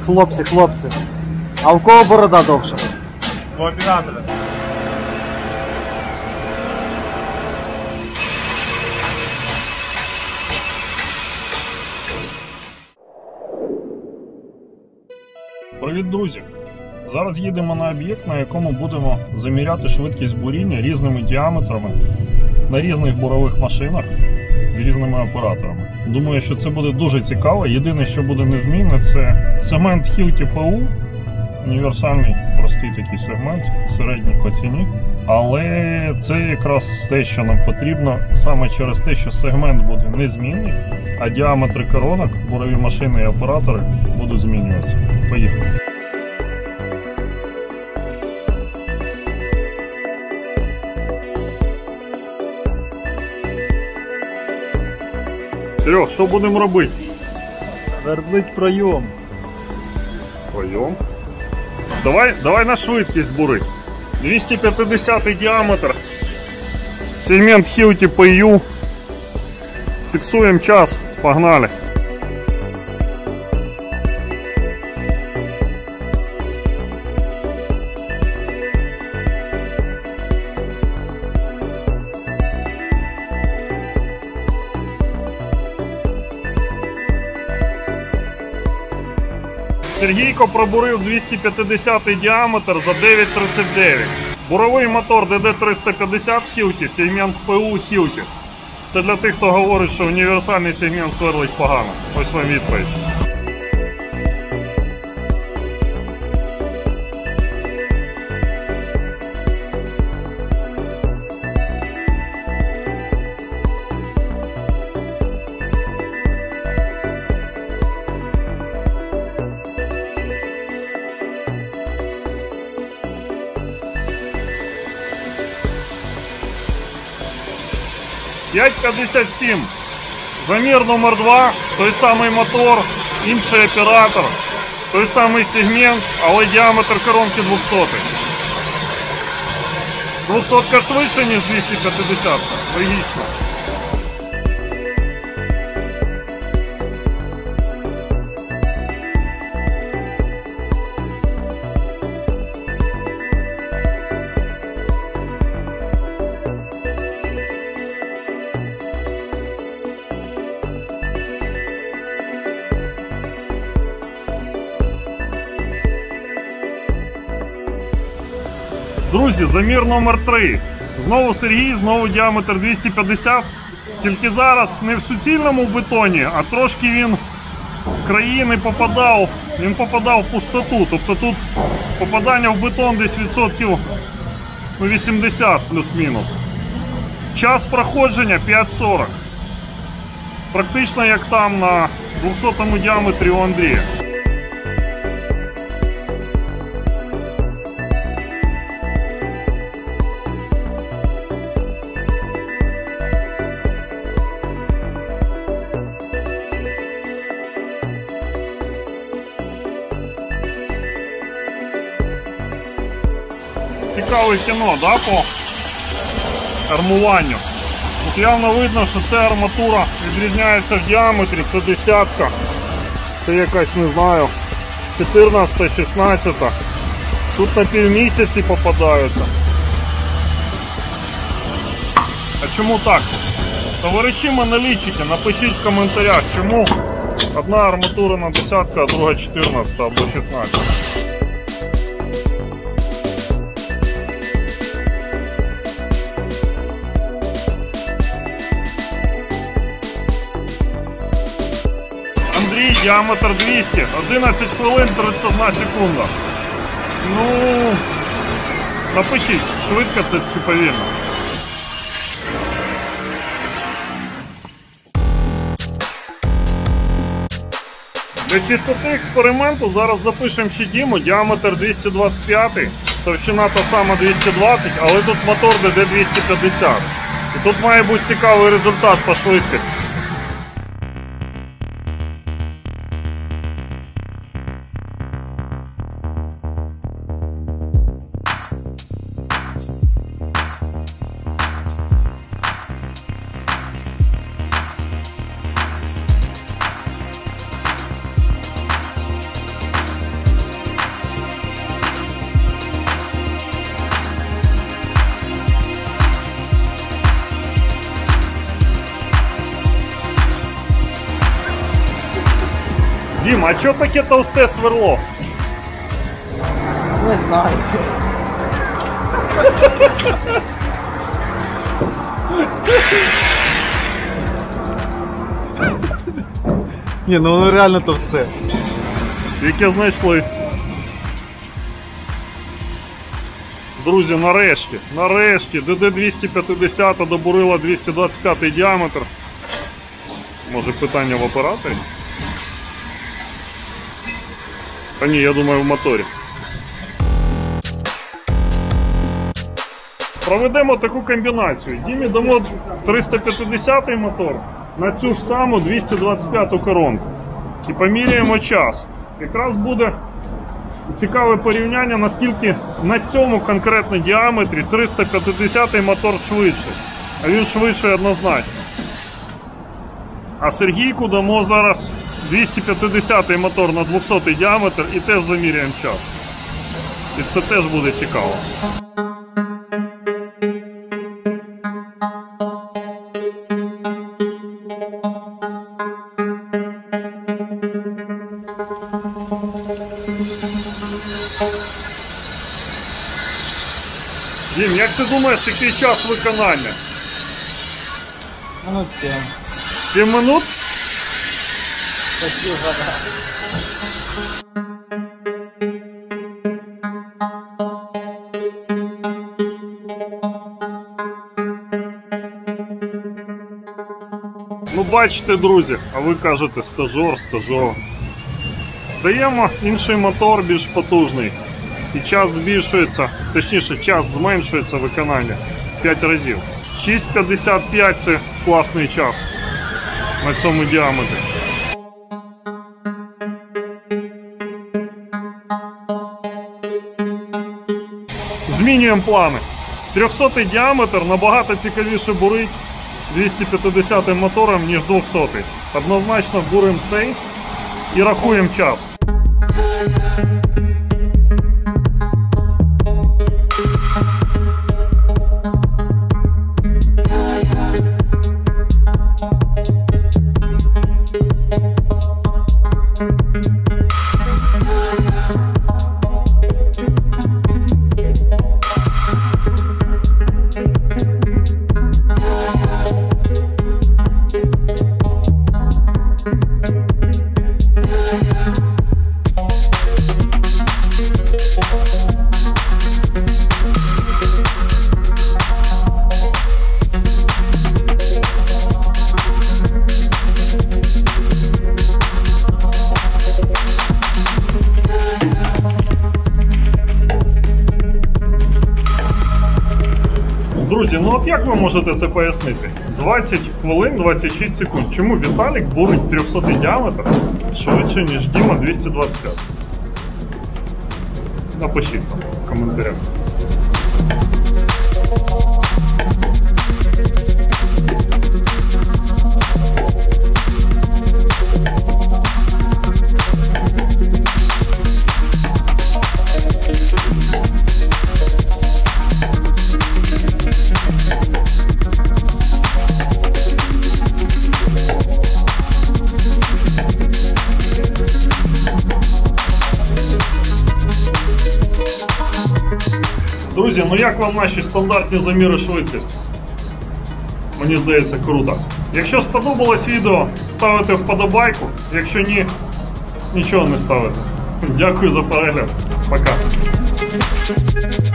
Хлопці. А в кого борода довша? У оператора. Привіт, друзі! Зараз їдемо на об'єкт, на якому будемо заміряти швидкість буріння різними діаметрами на різних бурових машинах з різними операторами. Думаю, що це буде дуже цікаво. Єдине, що буде незмінне, це сегмент Hilti PU. Універсальний, простий такий сегмент, середній по ціні. Але це якраз те, що нам потрібно, саме через те, що сегмент буде незмінний, а діаметри коронок, бурові машини і оператори будуть змінюватися. Поїхали. Серег, що будемо робити? Вернуть пройом. Пройом? Давай на швидкість бури. 250 діаметр. Сегмент Hilti PU. Фіксуємо час. Погнали. Сергійко пробурив 250 діаметр за 9,39. Буровий мотор DD350 Hilti, сегмент PU Hilti. Це для тих, хто говорить, що універсальний сегмент сверлить погано. Ось вам відповідь. «5,57». Замір номер 2, той самий мотор, інший оператор, той самий сегмент, але діаметр коронки 200. 200 швидше, ніж 250. Логічно. Друзі, замір номер 3. Знову Сергій, знову діаметр 250. Тільки зараз не в суцільному бетоні, а трошки він краї не попадав. Він попадав в пустоту. Тобто тут попадання в бетон десь відсотків 80 плюс-мінус. Час проходження 5,40. Практично як там на 200-му діаметрі у Андрія. Цікаве кіно, да, по армуванню. Тут явно видно, що ця арматура відрізняється в діаметрі, це десятка, це якась, не знаю, 14-16. Тут на півмісяці попадаються. А чому так? Товариші монолітчики, напишіть в коментарях, чому одна арматура на десятку, а друга 14 або 16. Діаметр 200, 11 хвилин 31 секунда. Ну, напишіть, швидко це чи повільно. Для чистоти експерименту зараз запишемо ще Діму, діаметр 225, товщина та сама 220, але тут мотор DD250. І тут має бути цікавий результат по швидкості. Дім, а що таке товсте сверло? Не знаю. Ні, ну воно реально товсте. Яке знайшли. Друзі, нарешті, ДД-250 добурила 225 діаметр. Може питання в операторі? Та ні, я думаю в моторі. Проведемо таку комбінацію. Дімі дамо 350 мотор на цю ж саму 225 коронку. І поміряємо час. Якраз буде цікаве порівняння, наскільки на цьому конкретно діаметрі 350 мотор швидший. А він швидший однозначно. А Сергійку дамо зараз 250 мотор на 200 діаметр і теж заміряємо час. І це теж буде цікаво. Дім, як ти думаєш, який час виконання? Минут 7. 7 минут? Почти вода. Ну бачите, друзі, а ви кажете стажор. Даємо інший мотор більш потужний. І час збільшується, точніше час зменшується виконання 5 разів. 6,55 це класний час на цьому діаметрі. Змінюємо плани. 300 діаметр набагато цікавіше бурить 250 мотором, ніж 200. Однозначно буримо цей і рахуємо час. Друзі, ну от як ви можете це пояснити? 20 хвилин, 26 секунд. Чому Віталік бурить 300 діаметр швидше, ніж Діма 225? Напишіть там в коментарях. Друзі, ну як вам наші стандартні заміри швидкості? Мені здається, круто. Якщо сподобалось відео, ставите вподобайку. Якщо ні, нічого не ставите. Дякую за перегляд. Пока.